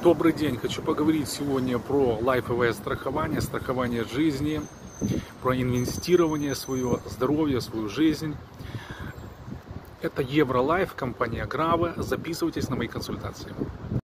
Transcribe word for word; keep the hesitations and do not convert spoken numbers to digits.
Добрый день! Хочу поговорить сегодня про лайфовое страхование, страхование жизни, про инвестирование свое здоровье, свою жизнь. Это Евролайф, компания Граве. Записывайтесь на мои консультации.